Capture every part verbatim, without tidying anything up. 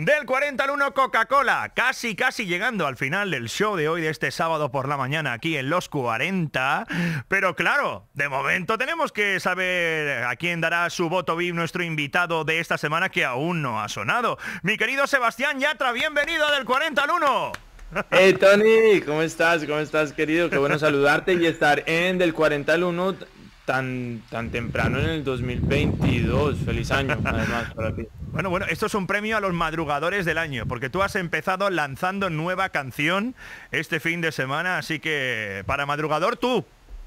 Del cuarenta al uno Coca-Cola, casi casi llegando al final del show de hoy, de este sábado por la mañana aquí en Los cuarenta. Pero claro, de momento tenemos que saber a quién dará su voto V I P nuestro invitado de esta semana, que aún no ha sonado. Mi querido Sebastián Yatra, bienvenido a Del cuarenta al uno. Hey Tony, ¿cómo estás? ¿Cómo estás, querido? Qué bueno saludarte y estar en Del cuarenta al uno tan, tan temprano en el dos mil veintidós. Feliz año, además, para ti. Bueno, bueno, esto es un premio a los madrugadores del año, porque tú has empezado lanzando nueva canción este fin de semana, así que para madrugador tú.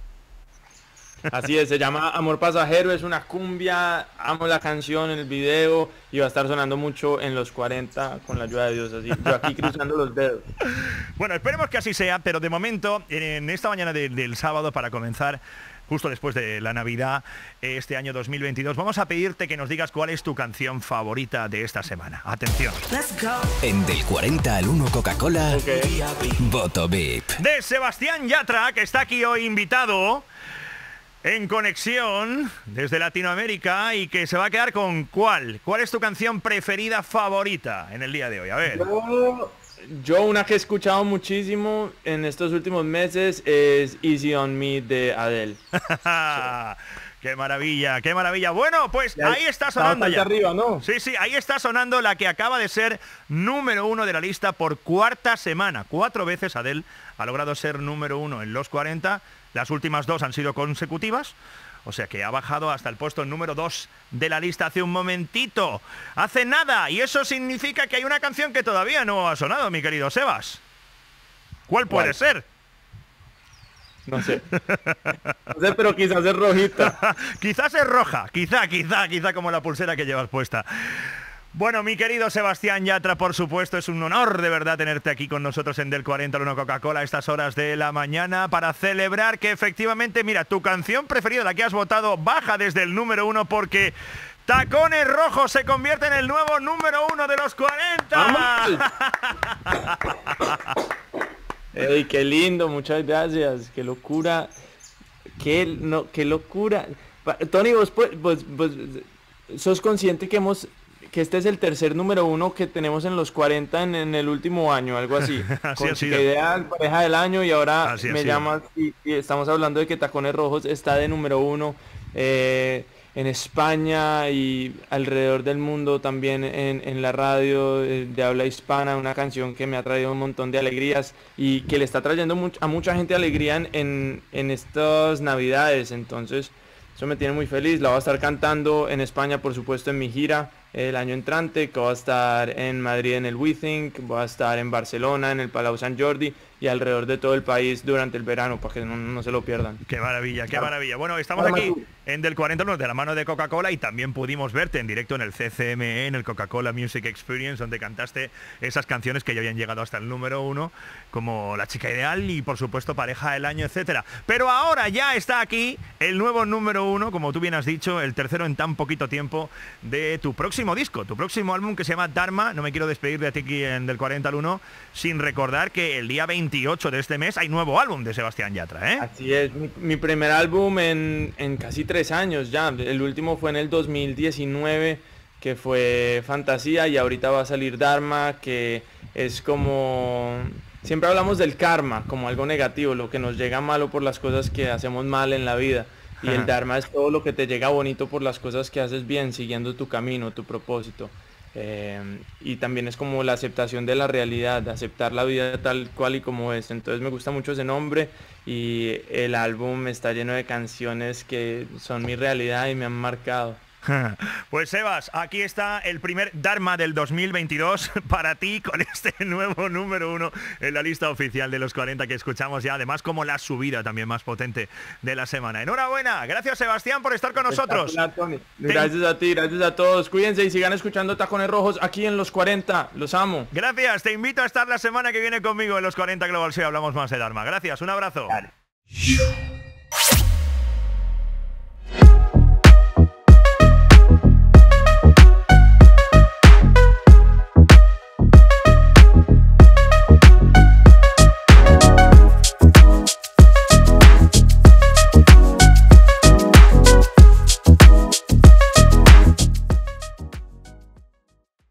Así es, se llama Amor Pasajero, es una cumbia, amo la canción, el video, y va a estar sonando mucho en Los cuarenta con la ayuda de Dios, así, yo aquí cruzando los dedos. Bueno, esperemos que así sea, pero de momento, en esta mañana de, del sábado, para comenzar, justo después de la Navidad, este año dos mil veintidós, vamos a pedirte que nos digas cuál es tu canción favorita de esta semana. Atención. En Del cuarenta al uno Coca-Cola, Okay. voto V I P. De Sebastián Yatra, que está aquí hoy invitado en conexión desde Latinoamérica y que se va a quedar con ¿cuál? ¿Cuál es tu canción preferida favorita en el día de hoy? A ver. Yo, yo una que he escuchado muchísimo en estos últimos meses es Easy on Me de Adele. ¡Qué maravilla, qué maravilla! Bueno, pues Ya ahí está sonando bastante ya. arriba, ¿no? Sí, sí, ahí está sonando la que acaba de ser número uno de la lista por cuarta semana. Cuatro veces Adele ha logrado ser número uno en Los cuarenta. Las últimas dos han sido consecutivas. O sea que ha bajado hasta el puesto número dos de la lista hace un momentito. Hace nada. Y eso significa que hay una canción que todavía no ha sonado, mi querido Sebas. ¿Cuál puede ¿Cuál? ser? No sé. No sé, pero quizás es rojita. Quizás es roja. Quizá, quizá, quizá como la pulsera que llevas puesta. Bueno, mi querido Sebastián Yatra, por supuesto, es un honor de verdad tenerte aquí con nosotros en Del cuarenta al uno Coca-Cola a estas horas de la mañana para celebrar que efectivamente, mira, tu canción preferida, la que has votado, baja desde el número uno porque Tacones Rojos se convierte en el nuevo número uno de Los cuarenta. ¡Ey, qué lindo! Muchas gracias. ¡Qué locura! ¡Qué, no, qué locura! Pa- Tony, vos, pues, vos, vos sos consciente que hemos... que este es el tercer número uno que tenemos en Los cuarenta en, en el último año, algo así. Así Con ha sido. Chica Ideal, pareja del año, y ahora Así ha me sido. llamas y, y estamos hablando de que Tacones Rojos está de número uno eh, en España y alrededor del mundo, también en, en la radio eh, de habla hispana, una canción que me ha traído un montón de alegrías y que le está trayendo much- a mucha gente alegría en, en, en estas navidades. Entonces eso me tiene muy feliz. La voy a estar cantando en España, por supuesto, en mi gira el año entrante, que voy a estar en Madrid en el WeThink, voy a estar en Barcelona en el Palau Sant Jordi y alrededor de todo el país durante el verano, para que no, no se lo pierdan. Qué maravilla, qué Claro. maravilla. Bueno, estamos Ahora aquí tú. en Del cuarenta al uno de la mano de Coca-Cola y también pudimos verte en directo en el C C M E, en el Coca-Cola Music Experience, donde cantaste esas canciones que ya habían llegado hasta el número uno, como La Chica Ideal y por supuesto Pareja del Año, etcétera. Pero ahora ya está aquí el nuevo número uno, como tú bien has dicho, el tercero en tan poquito tiempo de tu próximo disco, tu próximo álbum que se llama Dharma. No me quiero despedir de ti aquí en Del cuarenta al uno sin recordar que el día veintiocho de este mes hay nuevo álbum de Sebastián Yatra, ¿eh? Así es, mi, mi primer álbum en, en casi tres años ya. El último fue en el dos mil diecinueve, que fue Fantasía, y ahorita va a salir Dharma, que es como... Siempre hablamos del karma como algo negativo, lo que nos llega malo por las cosas que hacemos mal en la vida. Y el Dharma es todo lo que te llega bonito por las cosas que haces bien, siguiendo tu camino, tu propósito. Eh, y también es como la aceptación de la realidad, de aceptar la vida tal cual y como es. Entonces me gusta mucho ese nombre y el álbum está lleno de canciones que son mi realidad y me han marcado. Pues Sebas, aquí está el primer Dharma del dos mil veintidós para ti con este nuevo número uno en la lista oficial de Los cuarenta que escuchamos ya, además como la subida también más potente de la semana. Enhorabuena, gracias Sebastián por estar con nosotros. Tony. Gracias a ti, gracias a todos. Cuídense y sigan escuchando Tacones Rojos aquí en Los cuarenta. Los amo. Gracias, te invito a estar la semana que viene conmigo en Los cuarenta Global Show. Hablamos más de Dharma. Gracias, un abrazo. Dale.